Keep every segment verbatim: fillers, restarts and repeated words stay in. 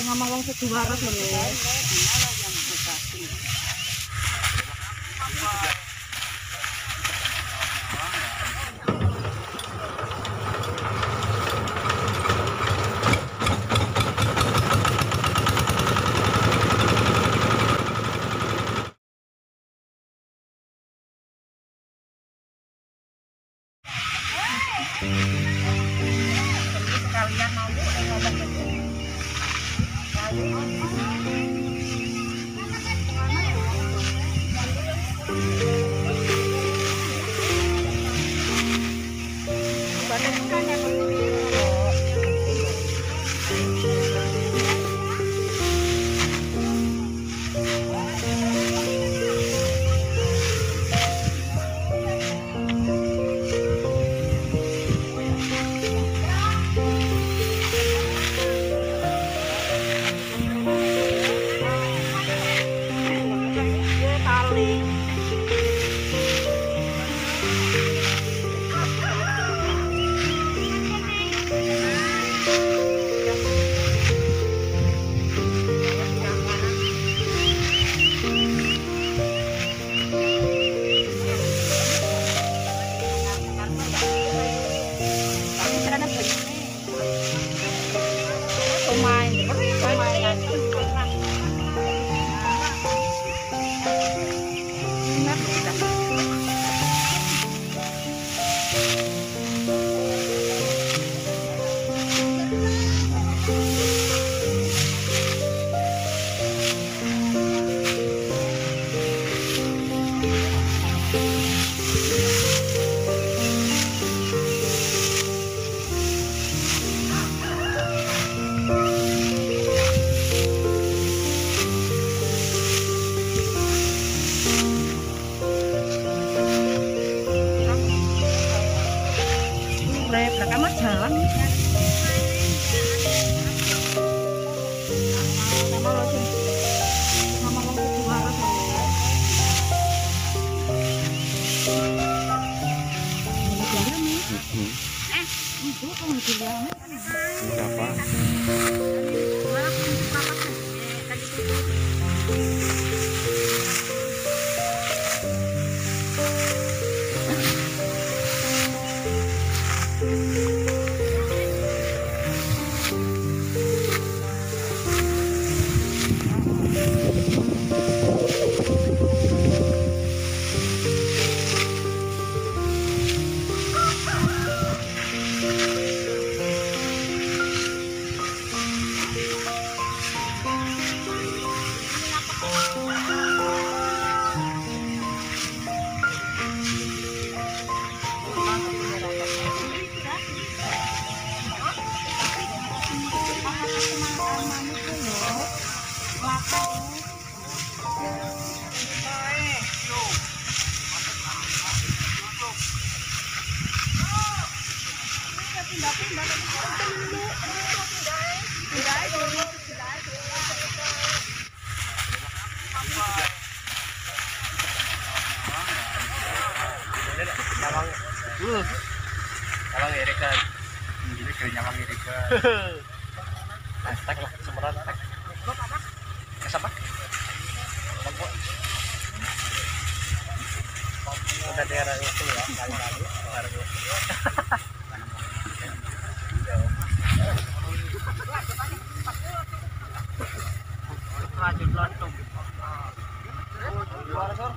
Nama wong sejuwaras lho. Sekalian mau ngomong itu. Belakang jalan. Nama lo sih, nama lo sejuwaras lho. Eh, ibu kok nggak Siapa? Nyawang, uh, nyawang irikan, ini kayak nyawang irikan. Hashtag lah, semeran hashtag. Kesapa? Udah daerah itu ya, kali-kali, baru itu. Lanjut lanjut. Juara sor.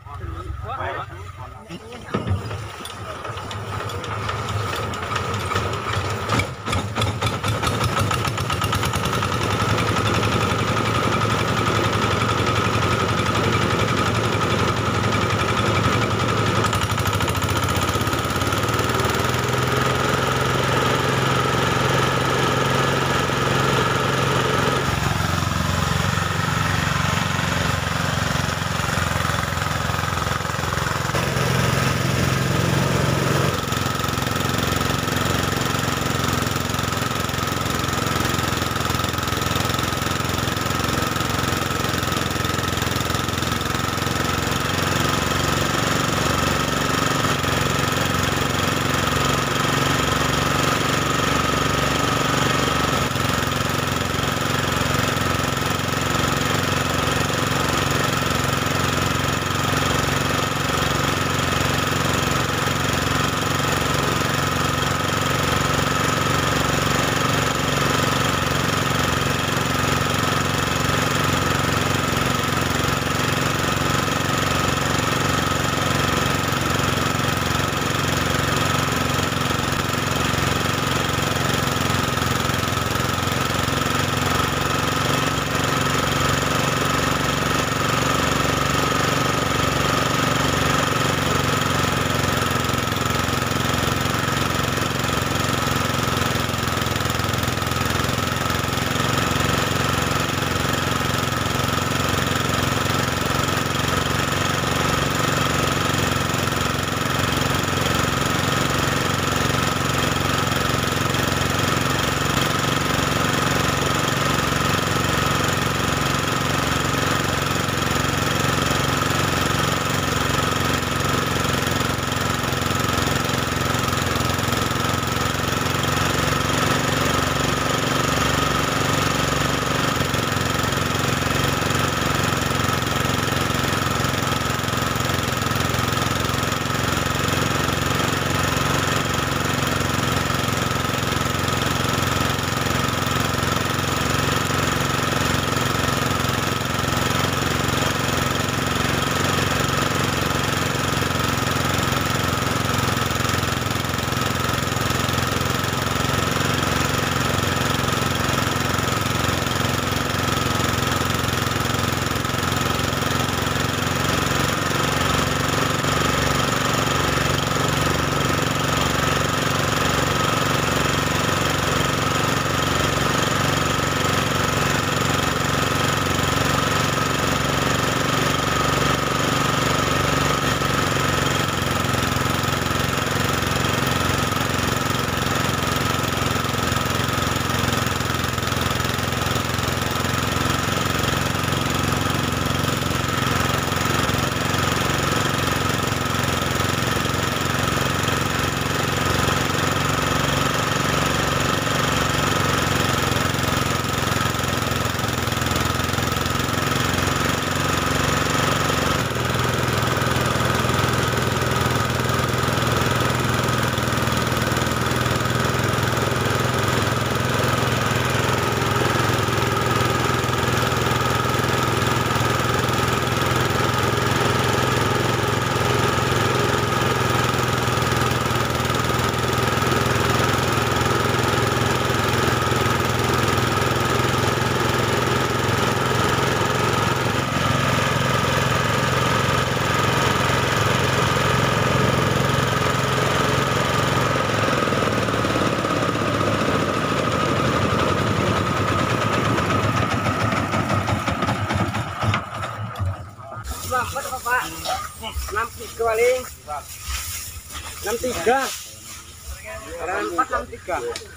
enam tiga. empat enam tiga.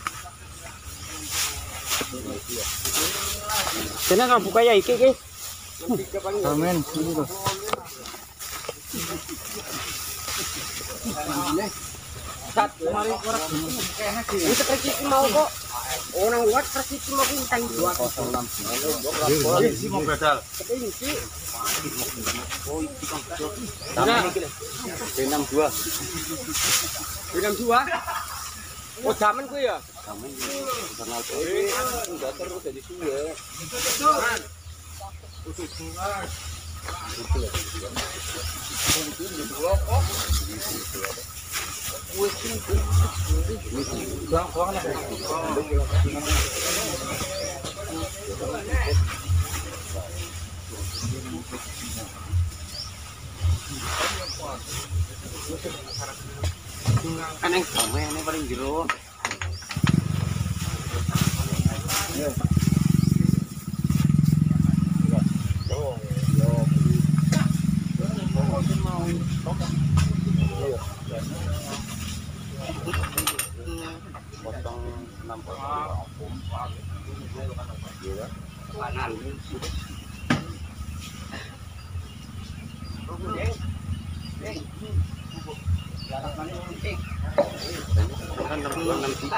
Sini kan buka ya iki iki. enam tiga paling. Amin. Ini tuh. Sat kemarin orang ini seperti mau kok orang buat seperti mau bintang dua kosong enam ini mau bedal ini sih enam dua enam dua oh zaman gue ya zaman kenal enggak terus jadi suwe kan yang sama yang paling jero. Potong enam kanan kan enam enam tiga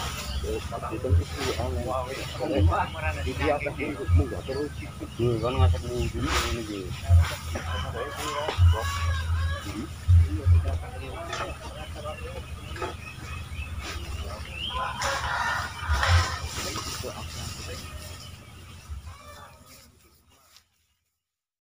kan ngasak mungkin ini